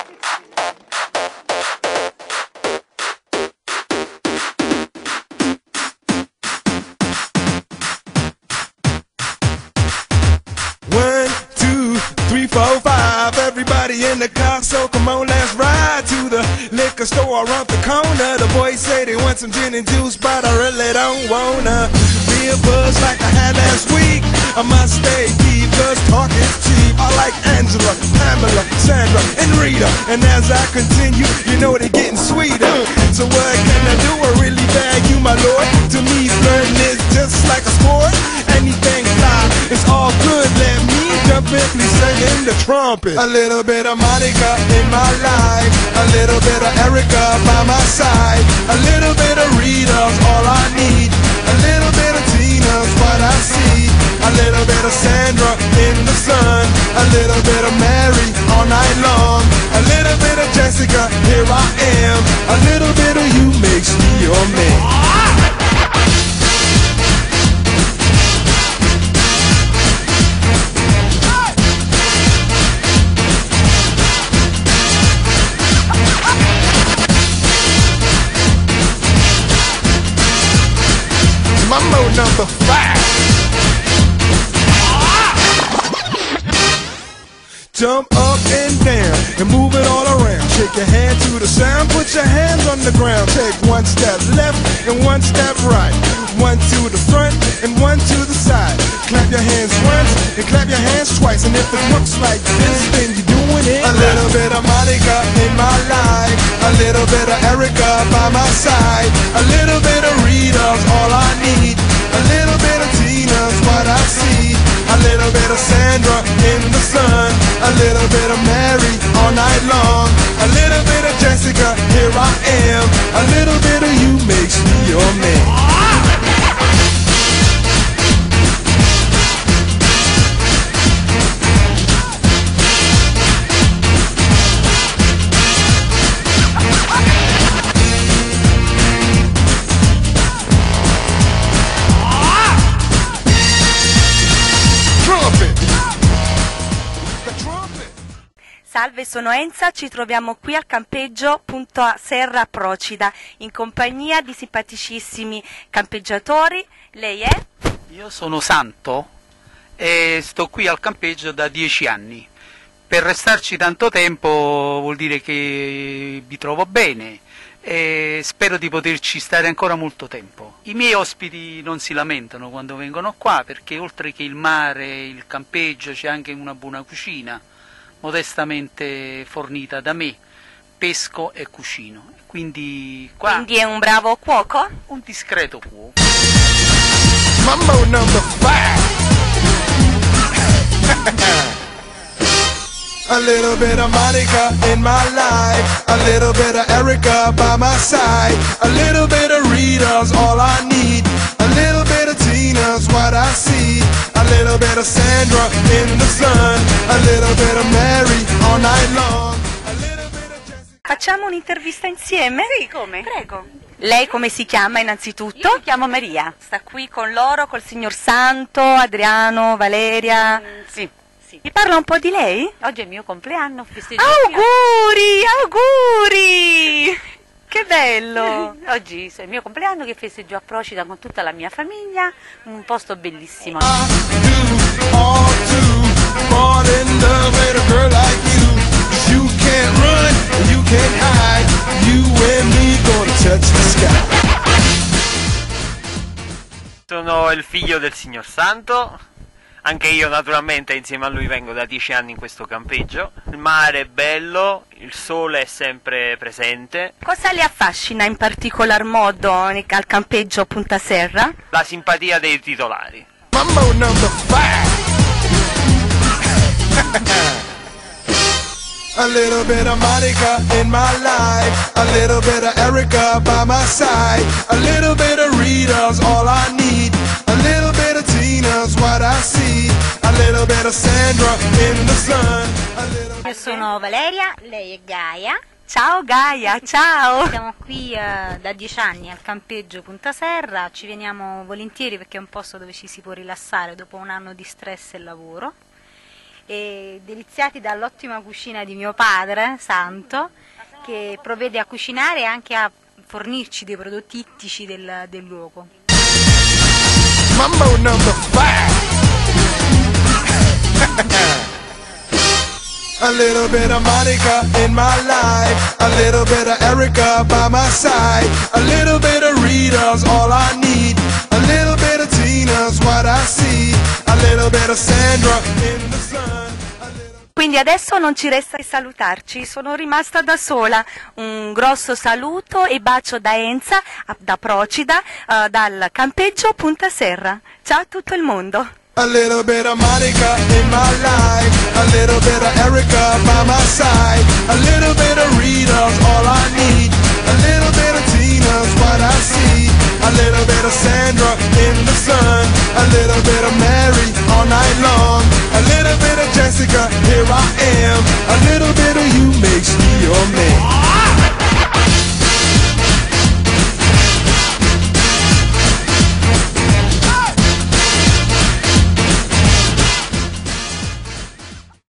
One, two, three, four, five. Everybody in the car, so come on, let's ride to the liquor store around the corner. The boys say they want some gin and juice, but I really don't wanna be a buzz like I had last week. I must stay deep, cause talk is cheap. I like Angela, Pamela, Sandra, and Rita. And as I continue, you know they're getting sweeter. So what can I do? I really bag you, my lord. To me, flirting is just like a sport. Anything fly, it's all good. Let me jump in, please sing in the trumpet. A little bit of Monica in my life, a little bit of Erica by my side, a little bit of Rita's all I need, a little bit of Tina's what I see, a little bit of Sandra in the sun, a little bit of Mary all night long, a little bit of Jessica, here I am, a little bit of you makes me your man. Mambo number 5. Jump up and down and move it all around. Shake your hand to the sound, put your hands on the ground. Take one step left and one step right. One to the front and one to the side. Clap your hands once and clap your hands twice. And if it looks like this, then you're doing it. A little bit of Monica in my life, a little bit of Erica by my side, a little bit of Rita's all I need, a little bit of Tina's what I see, a little bit of Sandra in the sun, a little bit of Mary all night long, a little bit of Jessica, here I am, a little bit of you makes me your man. Salve, sono Enza, ci troviamo qui al campeggio Punta Serra Procida in compagnia di simpaticissimi campeggiatori. Lei è? Io sono Santo e sto qui al campeggio da 10 anni. Per restarci tanto tempo vuol dire che vi trovo bene e spero di poterci stare ancora molto tempo. I miei ospiti non si lamentano quando vengono qua perché oltre che il mare, il campeggio, c'è anche una buona cucina modestamente fornita da me, pesco e cucino. Quindi Quindi è un bravo cuoco? Un discreto cuoco. Mambo number 5. A little bit of Monica in my life, a little bit of Erica by my side, a little bit of Rita's all I need, a little bit of Tina's what I see, a little bit of Sandra in the sun, a little bit of Mary all night long, a little bit of Jessica. Facciamo un'intervista insieme? Sì, come? Prego. Lei come si chiama innanzitutto? Io mi chiamo Maria. Sta qui con loro, col signor Santo, Adriano, Valeria. Sì. Mi parla un po' di lei? Oggi è il mio compleanno, festeggio. Auguri, auguri! Che bello! Oggi è il mio compleanno che festeggio a Procida con tutta la mia famiglia, un posto bellissimo. Sono il figlio del signor Santo. Anche io naturalmente insieme a lui vengo da 10 anni in questo campeggio. Il mare è bello, il sole è sempre presente. Cosa le affascina in particolar modo al campeggio Punta Serra? La simpatia dei titolari. Mambo number 5. A little bit of Monica in my life, a little bit of Erica by my side, a little bit of Rita's all I need, a little bit of Tina's what I see, a little bit of Sandra in the sun, a little. Io sono Valeria, lei è Gaia. Ciao Gaia, ciao! Siamo qui da 10 anni al campeggio Punta Serra, ci veniamo volentieri perché è un posto dove ci si può rilassare dopo un anno di stress e lavoro. e deliziati dall'ottima cucina di mio padre, Santo, che provvede a cucinare e anche a fornirci dei prodotti ittici del luogo. Mambo number 5. A little bit of Monica in my life, a little bit of Erica by my side, a little bit of Rita's all I need, a little bit of Tina's what I see, a little bit of Sandra in the sun. Quindi adesso non ci resta che salutarci, sono rimasta da sola. Un grosso saluto e bacio da Enza, da Procida, dal campeggio Punta Serra. Ciao a tutto il mondo. A little bit of Monica in my life, a little bit of Erica by my side, a little bit of Rita's all I need, a little bit of Tina's what I see, a little bit of Sandra in the sun, a little bit of